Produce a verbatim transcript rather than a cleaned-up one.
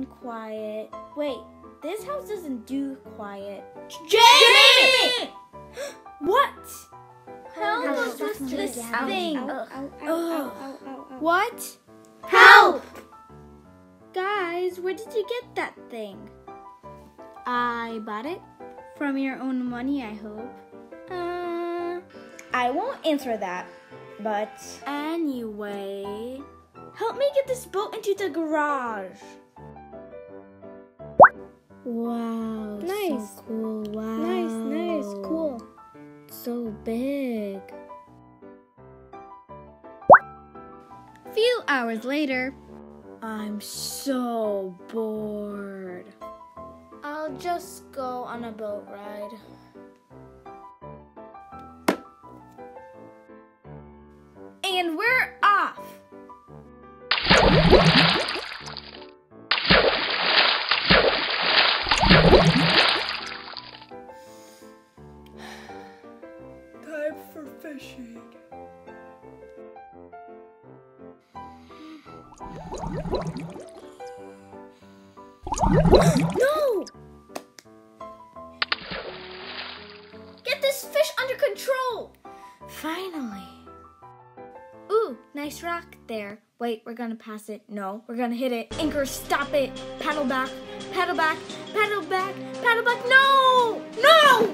quiet. Wait, this house doesn't do quiet. Jamie! What? Help How us was with this this thing? thing. What? Help! Guys, where did you get that thing? I bought it from your own money, I hope. Uh, I won't answer that, but anyway, help me get this boat into the garage. Wow, Nice. so cool. Wow. nice, nice, cool. So big. Few hours later, I'm so bored. I'll just go on a boat ride. And we're off. Time for fishing. No! Get this fish under control! Finally. Ooh, nice rock there. Wait, we're gonna pass it. No, we're gonna hit it. Anchor, stop it. Paddle back, paddle back, paddle back, paddle back. No! No!